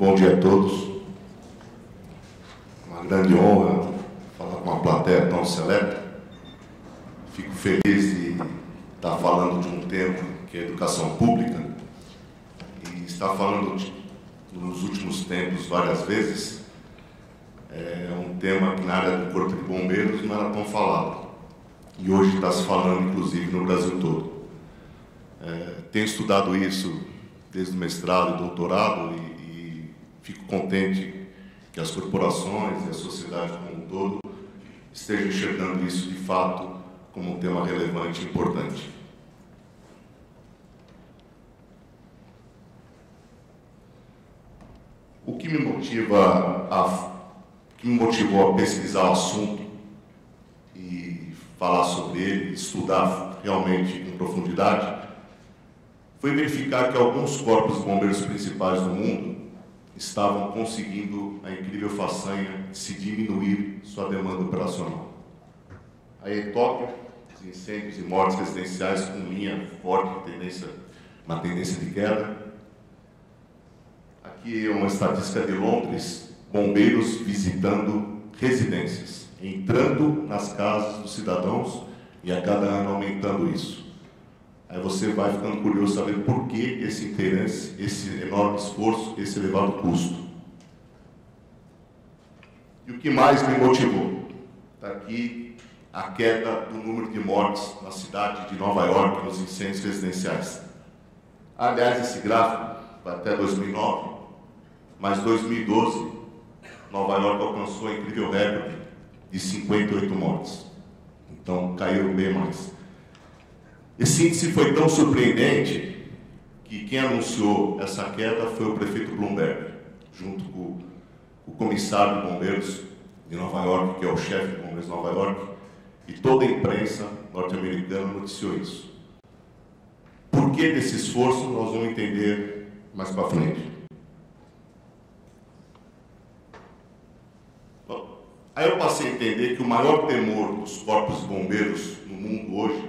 Bom dia a todos. Uma grande honra falar com uma plateia tão seleta. Fico feliz de estar falando de um tema que é a educação pública e estar falando nos últimos tempos várias vezes. É um tema que na área do Corpo de Bombeiros não era tão falado e hoje está se falando inclusive no Brasil todo. Tenho estudado isso desde o mestrado e doutorado e fico contente que as corporações e a sociedade como um todo estejam enxergando isso de fato como um tema relevante e importante. O que me motivou a pesquisar o assunto e falar sobre ele, estudar realmente em profundidade, foi verificar que alguns corpos de bombeiros principais do mundo estavam conseguindo a incrível façanha de se diminuir sua demanda operacional. Aí em Tóquio, os incêndios e mortes residenciais com linha forte, uma tendência de queda. Aqui é uma estatística de Londres, bombeiros visitando residências, entrando nas casas dos cidadãos e a cada ano aumentando isso. Aí você vai ficando curioso saber por que esse interesse, esse enorme esforço, esse elevado custo. E o que mais me motivou? Está aqui a queda do número de mortes na cidade de Nova York, nos incêndios residenciais. Aliás, esse gráfico vai até 2009, mas em 2012, Nova York alcançou a incrível recorde de 58 mortes. Então, caiu bem mais. Esse índice foi tão surpreendente que quem anunciou essa queda foi o prefeito Bloomberg, junto com o comissário de bombeiros de Nova York, que é o chefe de bombeiros de Nova York, e toda a imprensa norte-americana noticiou isso. Por que desse esforço nós vamos entender mais para frente. Bom, aí eu passei a entender que o maior temor dos corpos de bombeiros no mundo hoje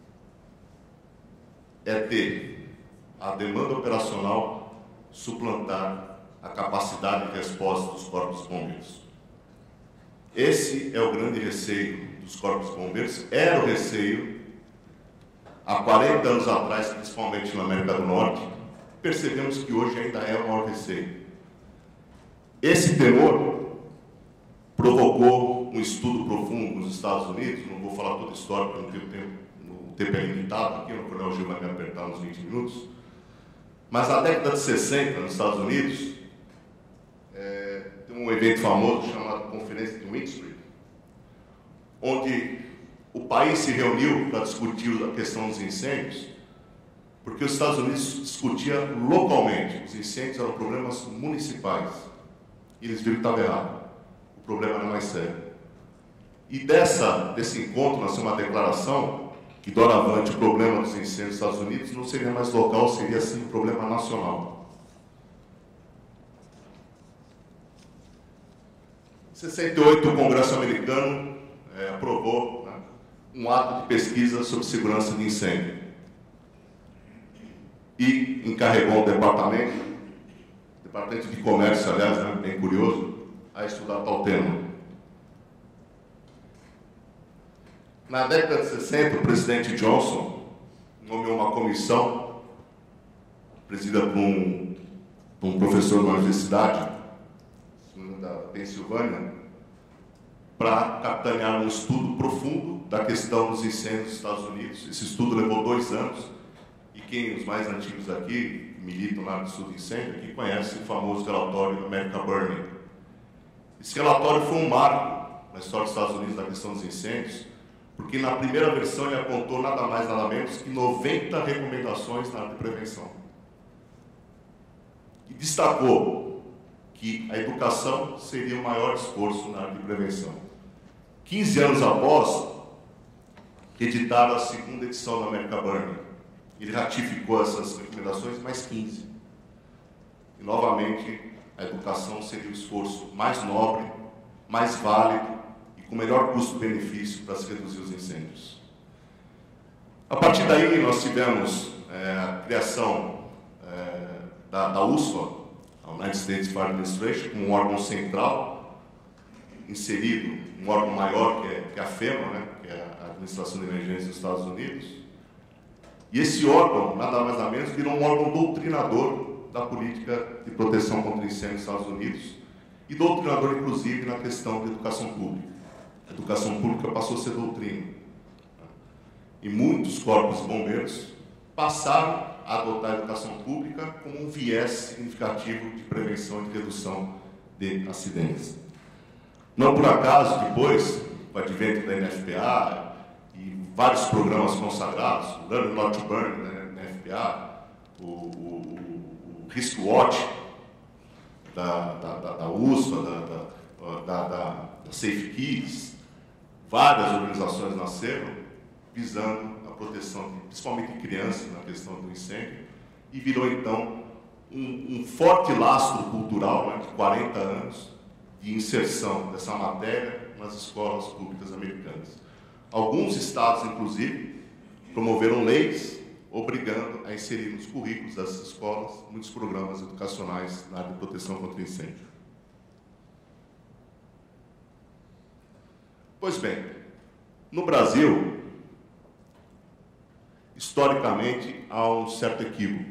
é ter a demanda operacional suplantar a capacidade de resposta dos corpos de bombeiros. Esse é o grande receio dos corpos de bombeiros, era o receio há 40 anos atrás, principalmente na América do Norte, percebemos que hoje ainda é o maior receio. Esse temor provocou um estudo profundo nos Estados Unidos, não vou falar toda a história porque não tenho tempo. O tempo é limitado aqui, o Coronel Gil vai me apertar uns 20 minutos. Mas na década de 60, nos Estados Unidos, tem um evento famoso chamado Conferência de Windsor, onde o país se reuniu para discutir a questão dos incêndios, porque os Estados Unidos discutiam localmente. Os incêndios eram problemas municipais. E eles viram que estava errado. O problema era mais sério. E desse encontro nasceu uma declaração que, doravante, o problema dos incêndios dos Estados Unidos não seria mais local, seria, sim, um problema nacional. Em 68, o Congresso americano aprovou, né, um ato de pesquisa sobre segurança de incêndio e encarregou o Departamento de Comércio, aliás, né, bem curioso, a estudar tal tema. Na década de 60, o presidente Johnson nomeou uma comissão, presidida por um professor da universidade da Pensilvânia, para capitanear um estudo profundo da questão dos incêndios dos Estados Unidos. Esse estudo levou 2 anos, e os mais antigos aqui, militam na área de estudo de incêndio, aqui conhecem o famoso relatório America Burning. Esse relatório foi um marco na história dos Estados Unidos da questão dos incêndios, porque na primeira versão ele apontou nada mais nada menos que 90 recomendações na área de prevenção. E destacou que a educação seria o maior esforço na área de prevenção. 15 anos após, editaram a segunda edição da America Burning. Ele ratificou essas recomendações, mais 15. E, novamente, a educação seria o esforço mais nobre, mais válido, com o melhor custo-benefício para se reduzir os incêndios. A partir daí, nós tivemos a criação da USFA, a United States Fire Administration, como um órgão central, inserido, um órgão maior que é a FEMA, né, que é a Administração de Emergência dos Estados Unidos. E esse órgão, nada mais nada menos, virou um órgão doutrinador da política de proteção contra incêndio nos Estados Unidos e doutrinador, inclusive, na questão de educação pública. A educação pública passou a ser doutrina. E muitos corpos de bombeiros passaram a adotar a educação pública como um viés significativo de prevenção e de redução de acidentes. Não por acaso, depois, com o advento da NFPA e vários programas consagrados, o Learn Not to Burn, né, NFPA, o Risk Watch da USPA, da Safe Kids, várias organizações nasceram visando a proteção, principalmente de crianças, na questão do incêndio, e virou, então, um forte lastro cultural, né, de 40 anos, de inserção dessa matéria nas escolas públicas americanas. Alguns estados, inclusive, promoveram leis obrigando a inserir nos currículos dessas escolas muitos programas educacionais na área de proteção contra incêndio. Pois bem, no Brasil, historicamente, há um certo equívoco.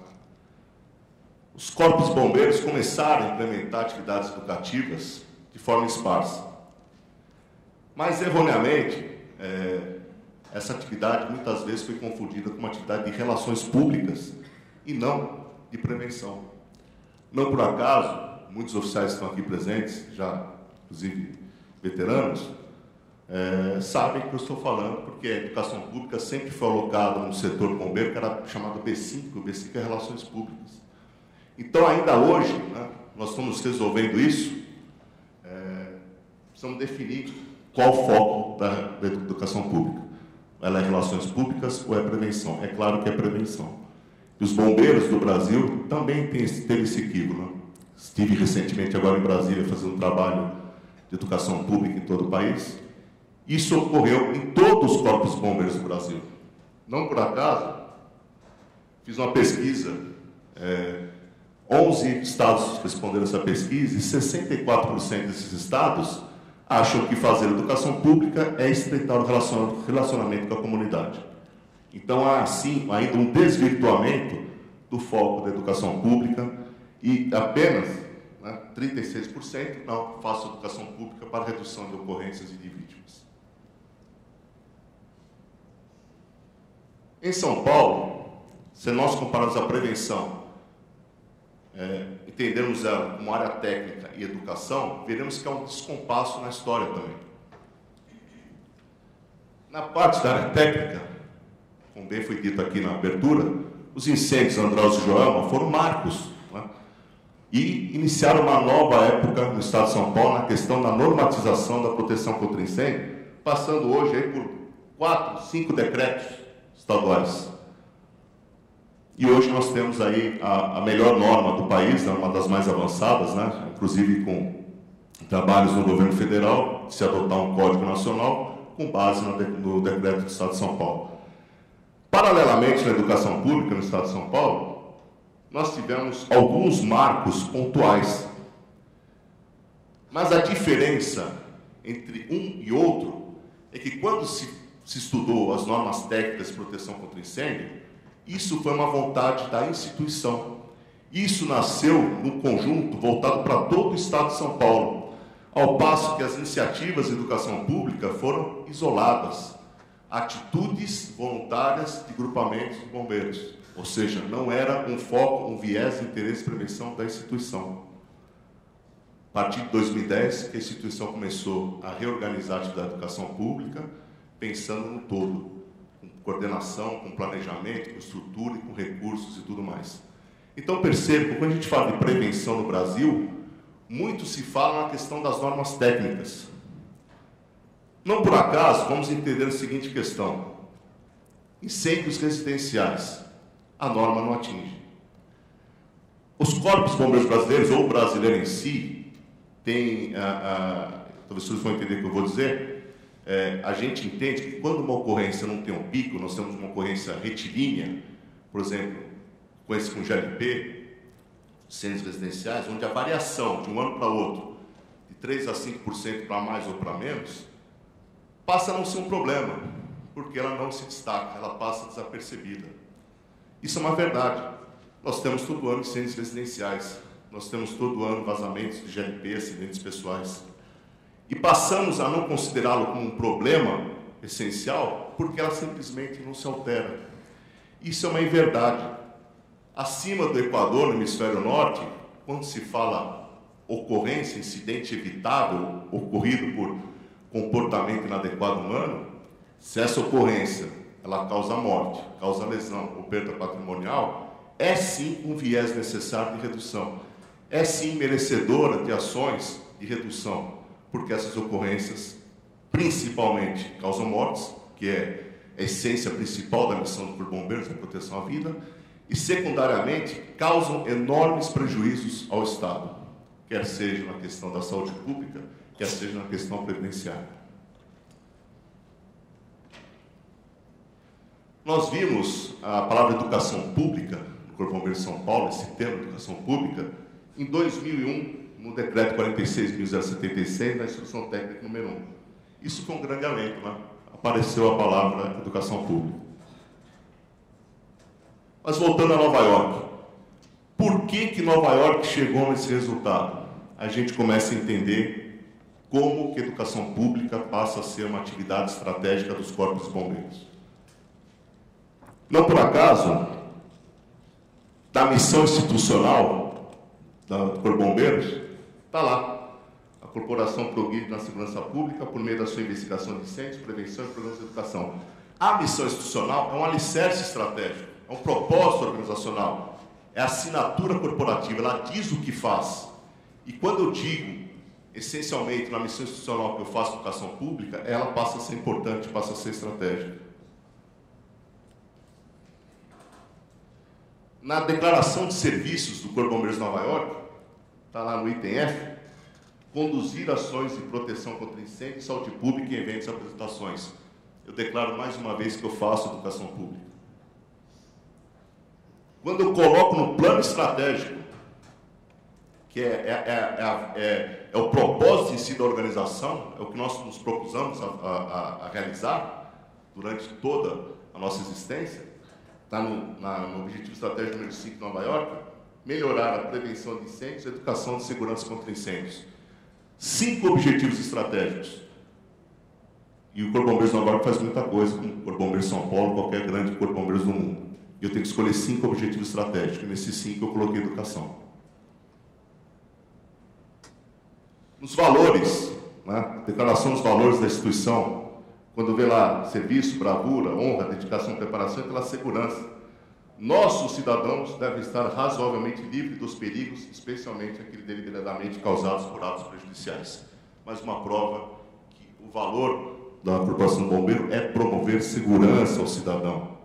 Os corpos de bombeiros começaram a implementar atividades educativas de forma esparsa. Mas, erroneamente, essa atividade muitas vezes foi confundida com uma atividade de relações públicas e não de prevenção. Não por acaso, muitos oficiais que estão aqui presentes, já inclusive veteranos, sabem que eu estou falando, porque a educação pública sempre foi alocada no setor bombeiro, que era chamado B5, o B5 é Relações Públicas. Então, ainda hoje, né, nós estamos resolvendo isso, precisamos definir qual o foco da educação pública. Ela é relações públicas ou é prevenção? É claro que é prevenção. E os bombeiros do Brasil também teve esse equívoco. Né? Estive recentemente agora em Brasília fazendo um trabalho de educação pública em todo o país. Isso ocorreu em todos os corpos de bombeiros do Brasil. Não por acaso, fiz uma pesquisa, 11 estados responderam essa pesquisa e 64% desses estados acham que fazer educação pública é estreitar o relacionamento com a comunidade. Então, há, assim, ainda um desvirtuamento do foco da educação pública e apenas 36% não façam educação pública para redução de ocorrências e de vítimas. Em São Paulo, se nós compararmos a prevenção, entendermos ela como área técnica e educação, veremos que há um descompasso na história também. Na parte da área técnica, como bem foi dito aqui na abertura, os incêndios Andraus e Joelma foram marcos, né? E iniciaram uma nova época no Estado de São Paulo na questão da normatização da proteção contra incêndio, passando hoje aí por 4, 5 decretos estaduais. E hoje nós temos aí a melhor norma do país, né, uma das mais avançadas, né, inclusive com trabalhos no governo federal, de se adotar um Código Nacional com base no decreto do Estado de São Paulo. Paralelamente, na educação pública no Estado de São Paulo, nós tivemos alguns marcos pontuais. Mas a diferença entre um e outro é que quando se estudou as normas técnicas de proteção contra incêndio, isso foi uma vontade da instituição. Isso nasceu num conjunto voltado para todo o Estado de São Paulo, ao passo que as iniciativas de educação pública foram isoladas, atitudes voluntárias de grupamentos de bombeiros, ou seja, não era um foco, um viés de interesse e prevenção da instituição. A partir de 2010, que a instituição começou a reorganizar a atividade da educação pública, pensando no todo, com coordenação, com planejamento, com estrutura e com recursos e tudo mais. Então, percebo que quando a gente fala de prevenção no Brasil, muito se fala na questão das normas técnicas. Não por acaso, vamos entender a seguinte questão. Incêndios residenciais, a norma não atinge. Os corpos de bombeiros brasileiros, ou o brasileiro em si, tem, talvez vocês vão entender o que eu vou dizer, a gente entende que quando uma ocorrência não tem um pico, nós temos uma ocorrência retilínea, por exemplo, com GLP, centros residenciais, onde a variação de um ano para outro, de 3 a 5% para mais ou para menos, passa a não ser um problema, porque ela não se destaca, ela passa desapercebida. Isso é uma verdade. Nós temos todo ano incêndios residenciais, nós temos todo ano vazamentos de GLP, acidentes pessoais. E passamos a não considerá-lo como um problema essencial, porque ela simplesmente não se altera. Isso é uma inverdade. Acima do Equador, no hemisfério norte, quando se fala ocorrência, incidente evitável, ocorrido por comportamento inadequado humano, se essa ocorrência ela causa morte, causa lesão ou perda patrimonial, é sim um viés necessário de redução. É sim merecedora de ações de redução, porque essas ocorrências principalmente causam mortes, que é a essência principal da missão do Corpo de Bombeiros, a proteção à vida, e secundariamente causam enormes prejuízos ao Estado, quer seja na questão da saúde pública, quer seja na questão previdenciária. Nós vimos a palavra educação pública no Corpo de Bombeiros de São Paulo, esse termo educação pública, em 2001, no decreto 46.076, na instrução técnica número 1. Isso foi um grande alento, né? Apareceu a palavra educação pública. Mas voltando a Nova York, por que Nova York chegou nesse resultado? A gente começa a entender como que a educação pública passa a ser uma atividade estratégica dos corpos de bombeiros. Não por acaso, da missão institucional do Corpo de Bombeiros, está lá. A corporação progride na segurança pública por meio da sua investigação de incêndios, prevenção e programas de educação. A missão institucional é um alicerce estratégico, é um propósito organizacional, é a assinatura corporativa, ela diz o que faz. E quando eu digo, essencialmente, na missão institucional que eu faço educação pública, ela passa a ser importante, passa a ser estratégica. Na declaração de serviços do Corpo de Bombeiros de Nova York, está lá no item F, conduzir ações de proteção contra incêndio, saúde pública em eventos e apresentações. Eu declaro mais uma vez que eu faço educação pública. Quando eu coloco no plano estratégico, que é o propósito em si da organização, é o que nós nos propusemos a realizar durante toda a nossa existência, está no objetivo estratégico número 5 de Nova York, melhorar a prevenção de incêndios e a educação de segurança contra incêndios. 5 objetivos estratégicos. E o Corpo de Bombeiros de Nova York faz muita coisa, como o Corpo de Bombeiros de São Paulo, qualquer grande Corpo de Bombeiros do mundo. E eu tenho que escolher 5 objetivos estratégicos. E nesses 5 eu coloquei educação. Os valores, né? Declaração dos valores da instituição, quando vê lá serviço, bravura, honra, dedicação, preparação e pela segurança. Nossos cidadãos devem estar razoavelmente livres dos perigos, especialmente aqueles deliberadamente causados por atos prejudiciais. Mas uma prova que o valor da Corporação do Bombeiro é promover segurança ao cidadão.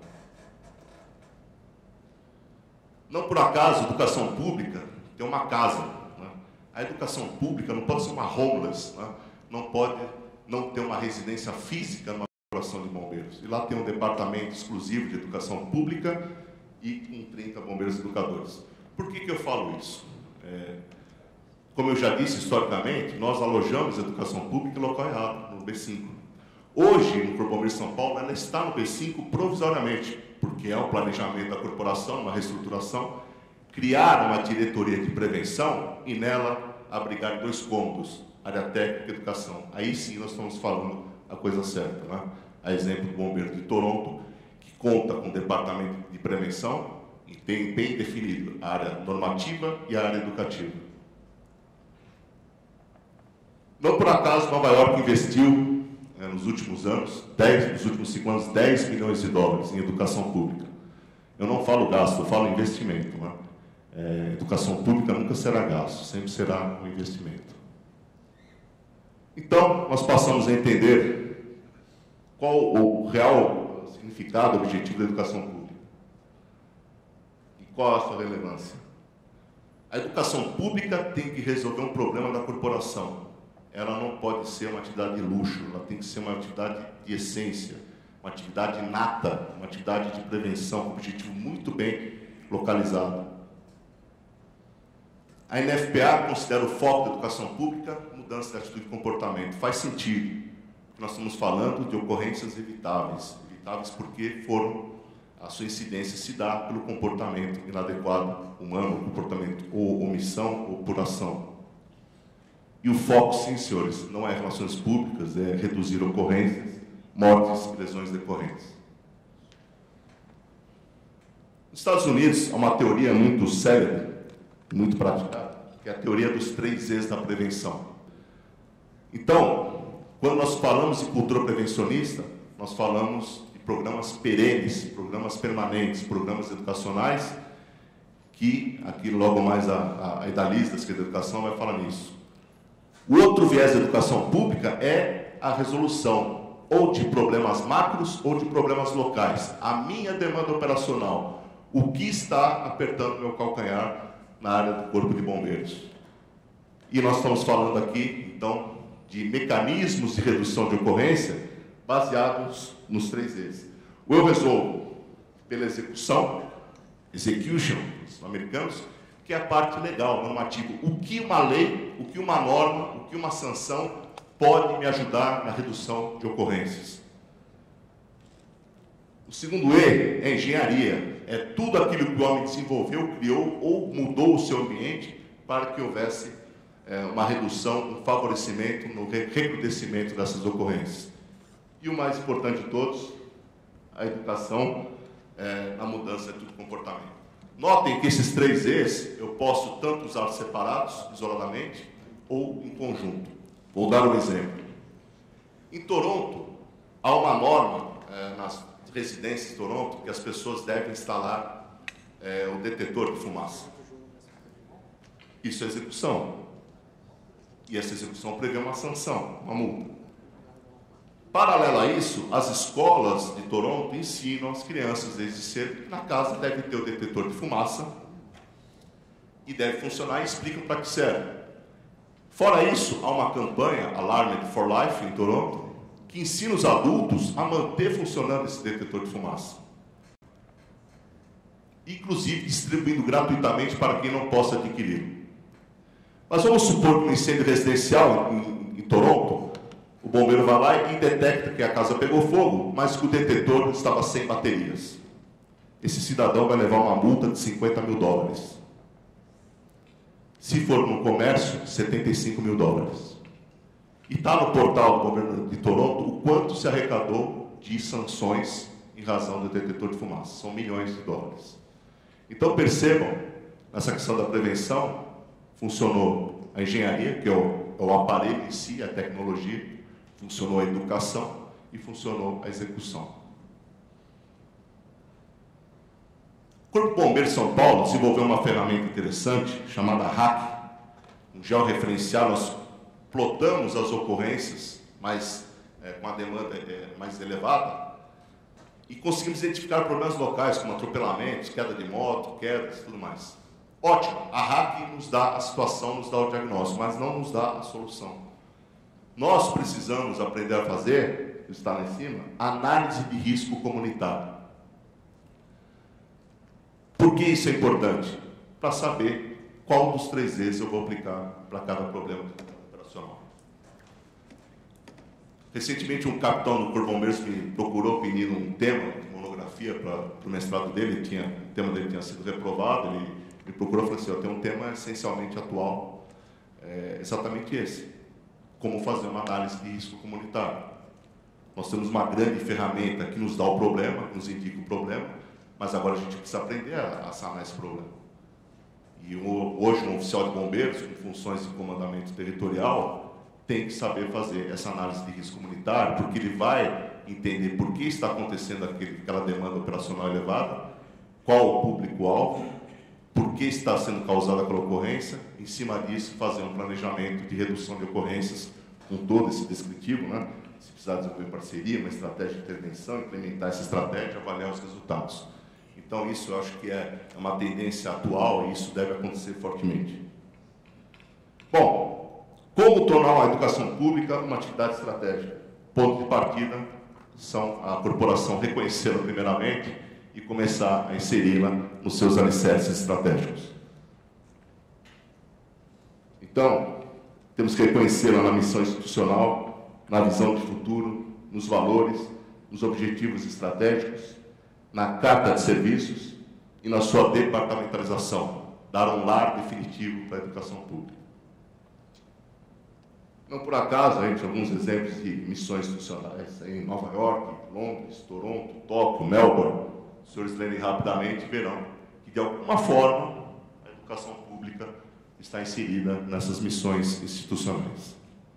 Não por acaso, a educação pública tem uma casa. Né? A educação pública não pode ser uma homeless, né? Não pode não ter uma residência física numa Corporação de Bombeiros. E lá tem um departamento exclusivo de educação pública e com 30 bombeiros educadores. Por que eu falo isso? Como eu já disse, historicamente, nós alojamos a educação pública em local errado, no B5. Hoje, no Corpo de Bombeiros de São Paulo, ela está no B5 provisoriamente, porque é um planejamento da corporação, uma reestruturação, criar uma diretoria de prevenção e nela abrigar 2 cômodos, área técnica e educação. Aí sim nós estamos falando a coisa certa, né? A exemplo do Bombeiro de Toronto, que conta com o departamento de prevenção e tem bem definido a área normativa e a área educativa. Não por acaso Nova York investiu nos últimos anos, nos últimos 5 anos, 10 milhões de dólares em educação pública. Eu não falo gasto, eu falo investimento. Né? Educação pública nunca será gasto, sempre será um investimento. Então, nós passamos a entender qual o real significado, objetivo da educação pública. E qual a sua relevância. A educação pública tem que resolver um problema da corporação. Ela não pode ser uma atividade de luxo, ela tem que ser uma atividade de essência, uma atividade inata, uma atividade de prevenção, com um objetivo muito bem localizado. A NFPA considera o foco da educação pública mudança de atitude e comportamento. Faz sentido. Nós estamos falando de ocorrências evitáveis. Evitáveis porque a sua incidência se dá pelo comportamento inadequado humano, comportamento ou omissão ou por ação. E o foco, sim, senhores, não é relações públicas, é reduzir ocorrências, mortes e lesões decorrentes. Nos Estados Unidos, há uma teoria muito célebre, muito praticada, que é a teoria dos 3 E's da prevenção. Então, quando nós falamos de cultura prevencionista, nós falamos de programas perenes, programas permanentes, programas educacionais, que aqui logo mais a Idalisa, da Secretaria da Educação, vai falar nisso. O outro viés da educação pública é a resolução ou de problemas macros ou de problemas locais. A minha demanda operacional, o que está apertando meu calcanhar na área do Corpo de Bombeiros. E nós estamos falando aqui, então, de mecanismos de redução de ocorrência baseados nos 3 E's. O eu resolvo pela execução, execution, os americanos, que é a parte legal, normativa. O que uma lei, o que uma norma, o que uma sanção pode me ajudar na redução de ocorrências. O segundo E é engenharia. É tudo aquilo que o homem desenvolveu, criou ou mudou o seu ambiente para que houvesse uma redução, um favorecimento no recrudescimento dessas ocorrências. E o mais importante de todos, a educação na mudança de comportamento. Notem que esses 3 E's eu posso tanto usar separados, isoladamente, ou em conjunto. Vou dar um exemplo. Em Toronto, há uma norma nas residências de Toronto que as pessoas devem instalar o detetor de fumaça. Isso é execução. E essa execução prevê uma sanção, uma multa. Paralelo a isso, as escolas de Toronto ensinam as crianças desde cedo que na casa deve ter o detetor de fumaça e deve funcionar e explicam para que serve. Fora isso, há uma campanha, Alarmed for Life, em Toronto, que ensina os adultos a manter funcionando esse detetor de fumaça. Inclusive distribuindo gratuitamente para quem não possa adquirir. Mas vamos supor que um incêndio residencial em Toronto, o bombeiro vai lá e detecta que a casa pegou fogo, mas que o detetor estava sem baterias. Esse cidadão vai levar uma multa de $50 mil. Se for no comércio, $75 mil. E está no portal do governo de Toronto o quanto se arrecadou de sanções em razão do detetor de fumaça. São milhões de dólares. Então percebam, nessa questão da prevenção, funcionou a engenharia, que é o aparelho em si, a tecnologia, funcionou a educação e funcionou a execução. O Corpo de Bombeiros de São Paulo desenvolveu uma ferramenta interessante chamada HACC, um georreferencial. Nós plotamos as ocorrências com a demanda mais elevada e conseguimos identificar problemas locais, como atropelamentos, queda de moto, quedas e tudo mais. Ótimo, a HACC nos dá a situação, nos dá o diagnóstico, mas não nos dá a solução. Nós precisamos aprender a fazer, está lá em cima, análise de risco comunitário. Por que isso é importante? Para saber qual dos 3 E's eu vou aplicar para cada problema operacional. Recentemente, um capitão do Corpo de Bombeiros me procurou pedindo um tema, monografia para o mestrado dele, o tema dele tinha sido reprovado, ele me procurou e falou assim, eu tenho um tema essencialmente atual, exatamente esse. Como fazer uma análise de risco comunitário. Nós temos uma grande ferramenta que nos dá o problema, nos indica o problema, mas agora a gente precisa aprender a sanar esse problema. E hoje um oficial de bombeiros, com funções de comandamento territorial, tem que saber fazer essa análise de risco comunitário, porque ele vai entender por que está acontecendo aquela demanda operacional elevada, qual o público-alvo, por que está sendo causada aquela ocorrência, em cima disso fazer um planejamento de redução de ocorrências com todo esse descritivo, né? Se precisar desenvolver parceria, uma estratégia de intervenção, implementar essa estratégia, avaliar os resultados. Então isso eu acho que é uma tendência atual e isso deve acontecer fortemente. Bom, como tornar a educação pública uma atividade estratégica? Ponto de partida são a corporação reconhecê-la primeiramente e começar a inseri-la nos seus alicerces estratégicos. Então, temos que reconhecê-la na missão institucional, na visão de futuro, nos valores, nos objetivos estratégicos, na carta de serviços e na sua departamentalização, dar um lar definitivo para a educação pública. Não por acaso, a gente tem alguns exemplos de missões institucionais em Nova York, Londres, Toronto, Tóquio, Melbourne. Os senhores lerem rapidamente e verão que, de alguma forma, a educação pública está inserida nessas missões institucionais.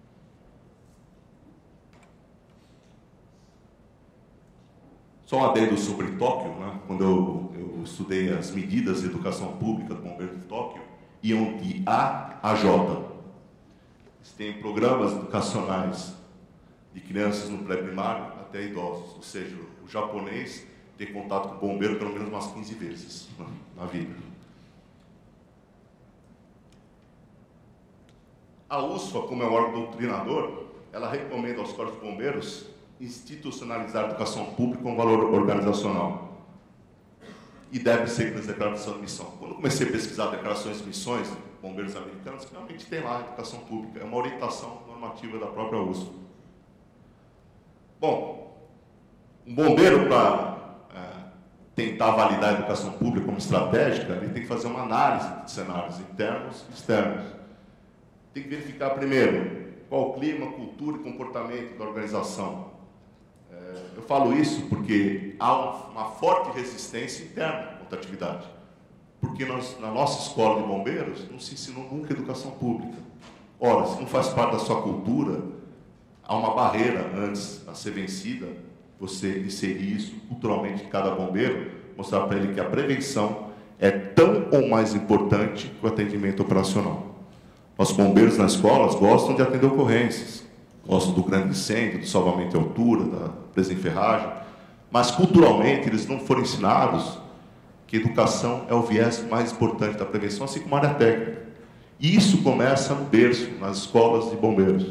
Só um adendo sobre Tóquio, né? Quando eu estudei as medidas de educação pública do Bombeiro de Tóquio, iam de A a J. Eles têm programas educacionais de crianças no pré-primário até idosos, ou seja, o japonês tem contato com o bombeiro pelo menos umas 15 vezes na vida. A USFA, como é um órgão doutrinador, ela recomenda aos corpos de bombeiros institucionalizar a educação pública com valor organizacional. E deve ser nas declarações de missão. Quando eu comecei a pesquisar declarações de missões de bombeiros americanos, realmente tem lá a educação pública. É uma orientação normativa da própria USFA. Bom, um bombeiro, para tentar validar a educação pública como estratégica, ele tem que fazer uma análise de cenários internos e externos. Tem que verificar primeiro qual o clima, cultura e comportamento da organização. Eu falo isso porque há uma forte resistência interna contra a atividade. Porque na nossa escola de bombeiros não se ensinou nunca educação pública. Ora, se não faz parte da sua cultura, há uma barreira antes a ser vencida, você inserir isso culturalmente em cada bombeiro, mostrar para ele que a prevenção é tão ou mais importante que o atendimento operacional. Os bombeiros nas escolas gostam de atender ocorrências, gostam do grande incêndio, do salvamento em altura, da presa em ferragem, mas culturalmente eles não foram ensinados que a educação é o viés mais importante da prevenção, assim como a área técnica. E isso começa no berço, nas escolas de bombeiros.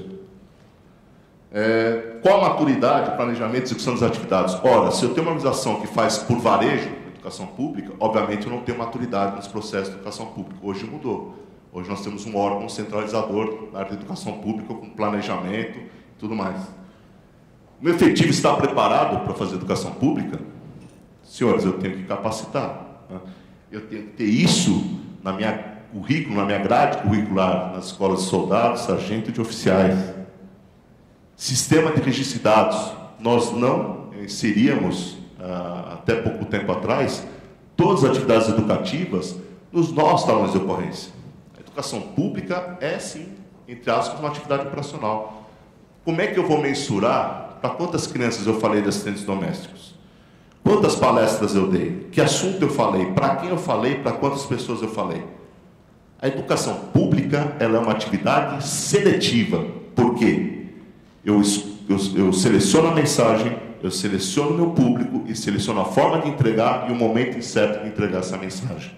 Qual a maturidade, planejamento e execução das atividades? Ora, se eu tenho uma organização que faz por varejo, educação pública, obviamente eu não tenho maturidade nos processos de educação pública. Hoje mudou. Hoje nós temos um órgão centralizador na área de educação pública, com planejamento e tudo mais. O meu efetivo está preparado para fazer educação pública? Senhores, eu tenho que capacitar. Né? Eu tenho que ter isso na minha currículo, na minha grade curricular, nas escolas de soldados, sargento e de oficiais. Sistema de registro de dados. Nós não inseríamos, até pouco tempo atrás, todas as atividades educativas nos nossos talões de ocorrência. A educação pública é, sim, entre aspas, uma atividade operacional. Como é que eu vou mensurar para quantas crianças eu falei de assistentes domésticos? Quantas palestras eu dei? Que assunto eu falei? Para quem eu falei? Para quantas pessoas eu falei? A educação pública, ela é uma atividade seletiva. Por quê? Eu seleciono a mensagem, eu seleciono o meu público e seleciono a forma de entregar e o momento certo de entregar essa mensagem.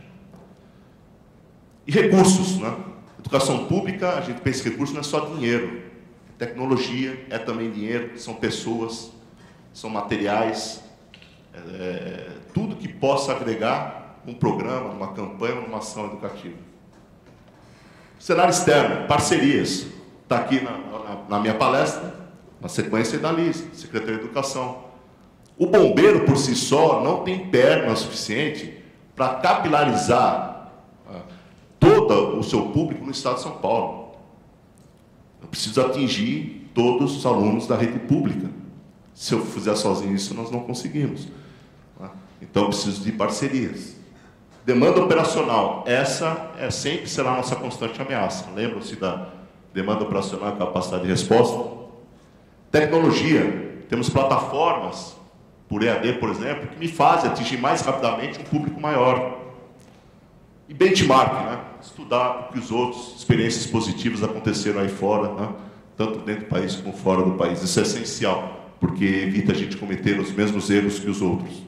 E recursos, né? Educação pública, a gente pensa que recursos não é só dinheiro. Tecnologia é também dinheiro, são pessoas, são materiais, tudo que possa agregar um programa, uma campanha, uma ação educativa. Cenário externo, parcerias. Está aqui na minha palestra, na sequência da lista, Secretaria de Educação. O bombeiro, por si só, não tem perna suficiente para capilarizar todo o seu público no estado de São Paulo. Eu preciso atingir todos os alunos da rede pública. Se eu fizer sozinho isso, nós não conseguimos. Então, eu preciso de parcerias. Demanda operacional. Essa sempre será a nossa constante ameaça. Lembram-se da demanda operacional e capacidade de resposta? Tecnologia. Temos plataformas, por EAD, por exemplo, que me fazem atingir mais rapidamente um público maior. E benchmark, né? Estudar o que os outros, experiências positivas aconteceram aí fora, né? Tanto dentro do país como fora do país. Isso é essencial, porque evita a gente cometer os mesmos erros que os outros.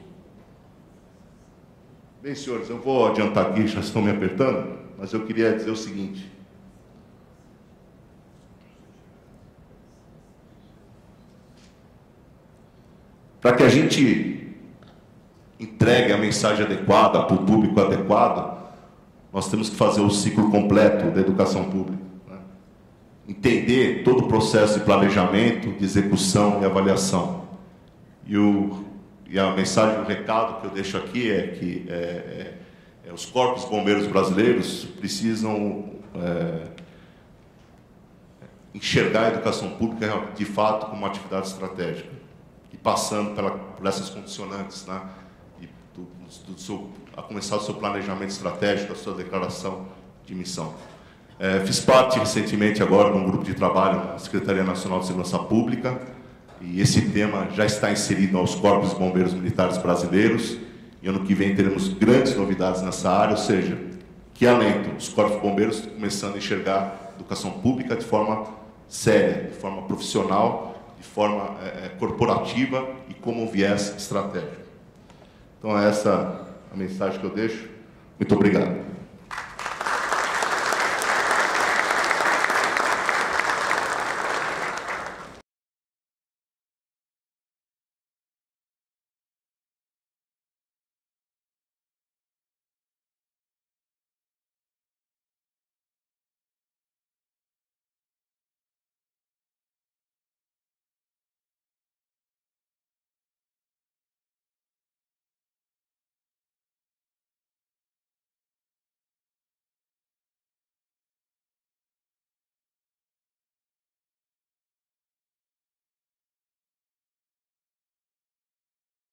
Bem, senhores, eu vou adiantar aqui, já estão me apertando, mas eu queria dizer o seguinte. Para que a gente entregue a mensagem adequada para o público adequado, nós temos que fazer o ciclo completo da educação pública. Né? entender todo o processo de planejamento, de execução e avaliação. E a mensagem, o recado que eu deixo aqui é que os corpos bombeiros brasileiros precisam enxergar a educação pública de fato como uma atividade estratégica e passando por essas condicionantes, né? A começar o seu planejamento estratégico, a sua declaração de missão. Fiz parte recentemente agora de um grupo de trabalho na Secretaria Nacional de Segurança Pública e esse tema já está inserido aos Corpos de Bombeiros Militares Brasileiros e ano que vem teremos grandes novidades nessa área, ou seja, que alento, os Corpos de Bombeiros começando a enxergar a educação pública de forma séria, de forma profissional, de forma corporativa e como um viés estratégico. Então, essa é a mensagem que eu deixo. Muito obrigado.